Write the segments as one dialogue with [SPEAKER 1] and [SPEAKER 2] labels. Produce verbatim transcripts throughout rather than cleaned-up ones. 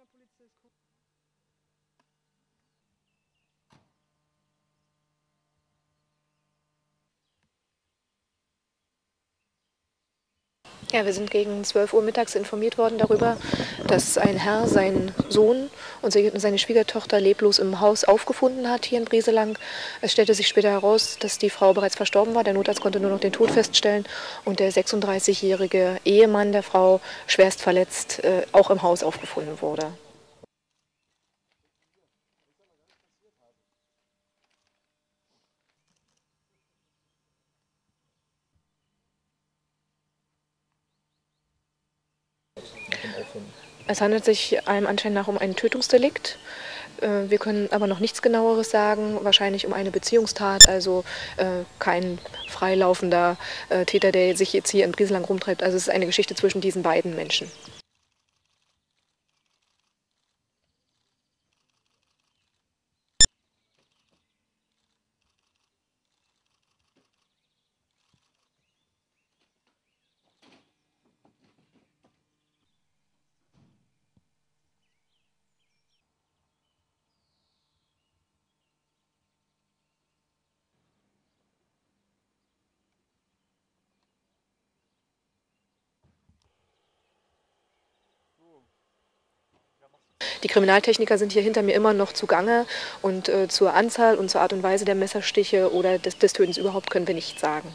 [SPEAKER 1] Ja, wir sind gegen zwölf Uhr mittags informiert worden darüber, dass ein Herr seinen Sohn und seine Schwiegertochter leblos im Haus aufgefunden hat hier in Brieselang. Es stellte sich später heraus, dass die Frau bereits verstorben war. Der Notarzt konnte nur noch den Tod feststellen und der sechsunddreißigjährige Ehemann der Frau schwerst verletzt äh, auch im Haus aufgefunden wurde. Es handelt sich allem Anschein nach um ein Tötungsdelikt. Wir können aber noch nichts Genaueres sagen, wahrscheinlich um eine Beziehungstat, also äh, kein freilaufender äh, Täter, der sich jetzt hier in Brieselang rumtreibt. Also es ist eine Geschichte zwischen diesen beiden Menschen. Die Kriminaltechniker sind hier hinter mir immer noch zugange und äh, zur Anzahl und zur Art und Weise der Messerstiche oder des, des Tötens überhaupt können wir nichts sagen.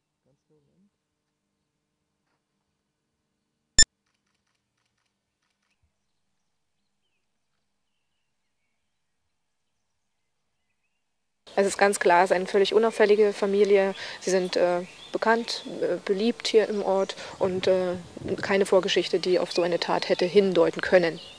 [SPEAKER 1] Es ist ganz klar, es ist eine völlig unauffällige Familie. Sie sind äh, bekannt, äh, beliebt hier im Ort und äh, keine Vorgeschichte, die auf so eine Tat hätte hindeuten können.